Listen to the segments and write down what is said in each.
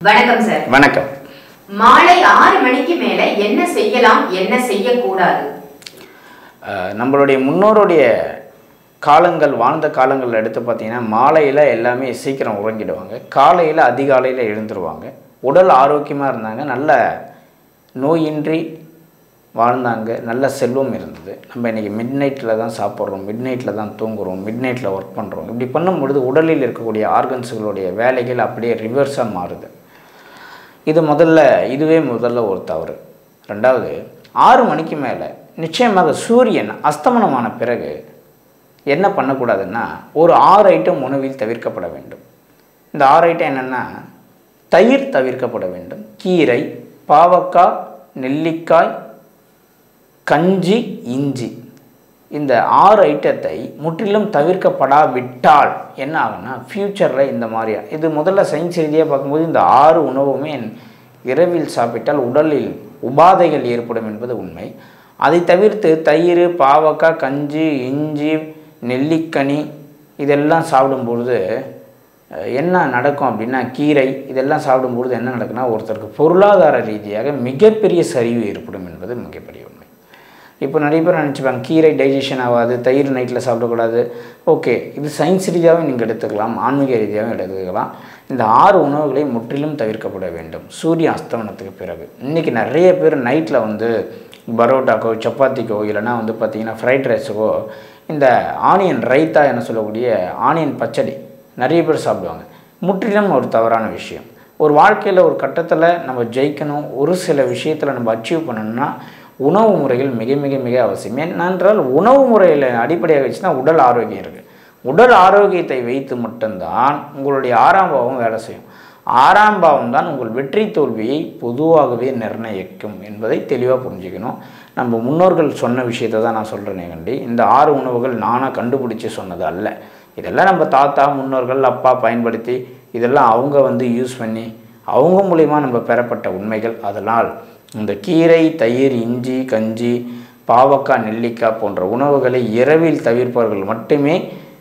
வணக்கம் சார். வணக்கம். மாலை 6 மணிக்கு மேல என்ன செய்யலாம், என்ன செய்யக்கூடாது? நம்மளுடைய முன்னோருடைய காலங்கள், வாழ்ந்த காலங்கள் எடுத்து பார்த்தீங்கன்னா மாலையில் எல்லாமே சீக்கிரம் உறங்கிடுவாங்க, காலையில் அதிகாலையில் எழுந்துருவாங்க, உடல் ஆரோக்கியமாக இருந்தாங்க, நல்ல நோயின்றி வாழ்ந்தாங்க, நல்ல செல்வம் இருந்தது. நம்ம இன்றைக்கி மிட் நைட்டில் தான் சாப்பிட்றோம், மிட் நைட்டில் தான் தூங்குகிறோம், மிட் நைட்டில் ஒர்க் பண்ணுறோம். இப்படி பண்ணும்பொழுது உடலில் இருக்கக்கூடிய ஆர்கன்ஸுகளுடைய வேலைகள் அப்படியே ரிவர்ஸாக மாறுது. இதுவே முதல்ல ஒரு தவறு. ரெண்டாவது, 6 மணிக்கு மேலே நிச்சயமாக சூரியன் அஸ்தமனமான பிறகு என்ன பண்ணக்கூடாதுன்னா, ஒரு 6 ஐட்டம் உணவில் தவிர்க்கப்பட வேண்டும். இந்த 6 ஐட்டம் என்னென்னா, தயிர் தவிர்க்கப்பட வேண்டும், கீரை, பாவக்காய், நெல்லிக்காய், கஞ்சி, இஞ்சி. இந்த 6 ஐட்டத்தை முற்றிலும் தவிர்க்கப்படாவிட்டால் என்ன ஆகுன்னா, ஃப்யூச்சரில் இந்த மாதிரியா இது முதல்ல சயின்ஸ் ரீதியாக பார்க்கும்போது இந்த 6 உணவுமே இரவில் சாப்பிட்டால் உடலில் உபாதைகள் ஏற்படும் என்பது உண்மை. அதை தவிர்த்து தயிர், பாவக்காய், கஞ்சி, இஞ்சி, நெல்லிக்கனி இதெல்லாம் சாப்பிடும்பொழுது என்ன நடக்கும் அப்படின்னா, கீரை இதெல்லாம் சாப்பிடும்பொழுது என்ன நடக்குன்னா, ஒருத்தருக்கு பொருளாதார ரீதியாக மிகப்பெரிய சரிவு ஏற்படும் என்பது மிகப்பெரிய உண்மை. இப்போ நிறைய பேர் நினச்சிப்பாங்க கீரை டைஜஷன் ஆகாது, தயிர் நைட்டில் சாப்பிடக்கூடாது. ஓகே, இது சயின்ஸ் ரீதியாகவும் நீங்கள் எடுத்துக்கலாம், ஆன்மீக ரீதியாகவும் எடுத்துக்கலாம். இந்த 6 உணவுகளை முற்றிலும் தவிர்க்கப்பட வேண்டும் சூரிய அஸ்தமனத்துக்கு பிறகு. இன்றைக்கி நிறைய பேர் நைட்டில் பரோட்டாக்கோ, சப்பாத்திக்கோ, இல்லைனா பார்த்திங்கன்னா ஃப்ரைட் ரைஸுக்கோ இந்த ஆனியன் ரைத்தா என்ன சொல்லக்கூடிய ஆனியன் பச்சடி நிறைய பேர் சாப்பிடுவாங்க. முற்றிலும் ஒரு தவறான விஷயம். ஒரு வாழ்க்கையில் ஒரு கட்டத்தில் நம்ம ஜெயிக்கணும், ஒரு சில விஷயத்தில் நம்ம அச்சீவ் பண்ணணும்னா உணவு முறைகள் மிக மிக மிக அவசியம். ஏனென்றால் உணவு முறையில் அடிப்படையாக வச்சுன்னா உடல் ஆரோக்கியம் இருக்குது. உடல் ஆரோக்கியத்தை வைத்து மட்டும்தான் உங்களுடைய 6ஆம் பாவம் வேலை செய்யும். 6ஆம் பாவம் தான் உங்கள் வெற்றி தோல்வியை பொதுவாகவே நிர்ணயிக்கும் என்பதை தெளிவாக புரிஞ்சுக்கணும். நம்ம முன்னோர்கள் சொன்ன விஷயத்தை தான் நான் சொல்கிறேனே கண்டி, இந்த 6 உணவுகள் நானாக கண்டுபிடிச்சி சொன்னது அல்ல. இதெல்லாம் நம்ம தாத்தா, முன்னோர்கள், அப்பா பயன்படுத்தி இதெல்லாம் அவங்க யூஸ் பண்ணி அவங்க மூலிமா நம்ம பெறப்பட்ட உண்மைகள். அதனால் இந்த கீரை, தயிர், இஞ்சி, கஞ்சி, பாவக்காய், நெல்லிக்காய் போன்ற உணவுகளை இரவில் தவிர்ப்பவர்கள் மட்டுமே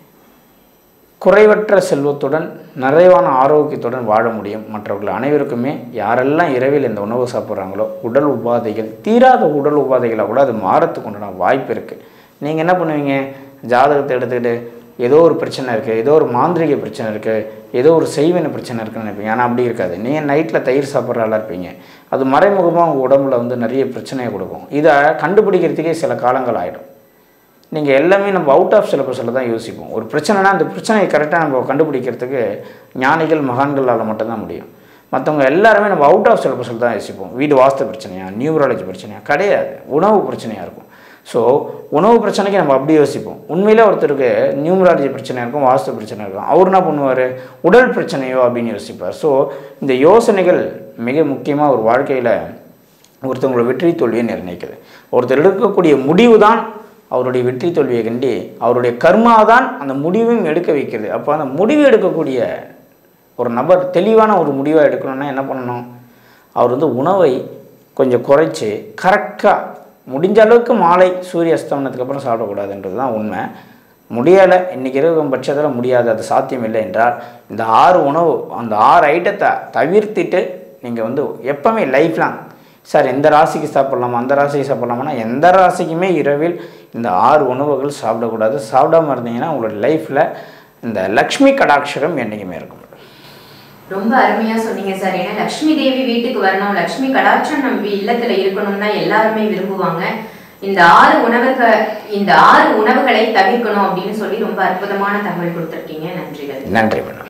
குறைவற்ற செல்வத்துடன் நிறைவான ஆரோக்கியத்துடன் வாழ முடியும். மற்றவர்கள் அனைவருக்குமே யாரெல்லாம் இரவில் இந்த உணவு சாப்பிட்றாங்களோ உடல் உபாதைகள், தீராத உடல் உபாதைகளாக கூட அது மாறத்துக்கு உண்டான வாய்ப்பு இருக்குது. நீங்கள் என்ன பண்ணுவீங்க, ஜாதகத்தை எடுத்துக்கிட்டு ஏதோ ஒரு பிரச்சனை இருக்குது, ஏதோ ஒரு மாந்திரிக பிரச்சனை இருக்குது, ஏதோ ஒரு செய்வின பிரச்சனை இருக்குன்னு நினைப்பீங்க. ஆனால் அப்படி இருக்காது. நீங்கள் நைட்டில் தயிர் சாப்பிட்றாலாம் இருப்பீங்க, அது மறைமுகமாக உங்கள் உடம்புல நிறைய பிரச்சனையை கொடுக்கும். இதை கண்டுபிடிக்கிறதுக்கே சில காலங்கள் ஆகிடும். நீங்கள் எல்லாமே நம்ம அவுட் ஆஃப் சிலபஸில் தான் யோசிப்போம். ஒரு பிரச்சனைனா அந்த பிரச்சனையை கரெக்டாக நம்ம கண்டுபிடிக்கிறதுக்கு ஞானிகள், மகான்களால் மட்டும்தான் முடியும். மற்றவங்க எல்லாருமே நம்ம அவுட் ஆஃப் சிலபஸில் தான் யோசிப்போம். வீடு வாஸ்து பிரச்சனையா, நியூமராலஜி பிரச்சனையா, கிடையாது, உணவு பிரச்சனையாக இருக்கும். ஸோ உணவு பிரச்சனைக்கு நம்ம அப்படி யோசிப்போம். உண்மையிலே ஒருத்தருக்கு நியூமராலஜி பிரச்சனை இருக்கும், வாஸ்து பிரச்சனை இருக்கும், அவர் என்ன பண்ணுவார், உடல் பிரச்சனையோ அப்படின்னு யோசிப்பார். ஸோ இந்த யோசனைகள் மிக முக்கியமாக ஒரு வாழ்க்கையில் ஒருத்தவங்களோட வெற்றி தோல்வியை நிர்ணயிக்குது. ஒருத்தர் எடுக்கக்கூடிய முடிவு தான் அவருடைய வெற்றி தோல்வியை கண்டி அவருடைய கர்மா தான் அந்த முடிவையும் எடுக்க வைக்கிறது. அப்போ அந்த முடிவு எடுக்கக்கூடிய ஒரு நபர் தெளிவான ஒரு முடிவாக எடுக்கணும்னா என்ன பண்ணணும், அவர் உணவை கொஞ்சம் குறைச்சி கரெக்டாக முடிஞ்ச அளவுக்கு மாலை சூரிய அஸ்தமனத்துக்கு அப்புறம் சாப்பிடக்கூடாதுன்றது தான் உண்மை. முடியலை, இன்றைக்கி இருக்கும் பட்சத்தில் முடியாது, அது சாத்தியம் இல்லை என்றால் இந்த 6 உணவு, அந்த 6 ஐட்டத்தை தவிர்த்துட்டு நீங்கள் எப்போவுமே லைஃப் லாங் சார் எந்த ராசிக்கு சாப்பிட்லாமா, அந்த ராசிக்கு சாப்பிட்லாமான்னா எந்த ராசிக்குமே இரவில் இந்த 6 உணவுகள் சாப்பிடக்கூடாது. சாப்பிடாமல் இருந்தீங்கன்னா உங்களோட லைஃப்பில் இந்த லக்ஷ்மி கடாட்சரம் என்றைக்குமே இருக்கும். ரொம்ப அருமையாக சொன்னீங்க சார். ஏன்னா லக்ஷ்மி தேவி வீட்டுக்கு வரணும், லக்ஷ்மி கடாட்சம் நம்ம இல்லத்தில் இருக்கணும்னா எல்லாருமே விரும்புவாங்க. இந்த 6 உணவுகளை தவிர்க்கணும் அப்படின்னு சொல்லி ரொம்ப அற்புதமான தகவல் கொடுத்துருக்கீங்க. நன்றிகள். நன்றி மேடம்.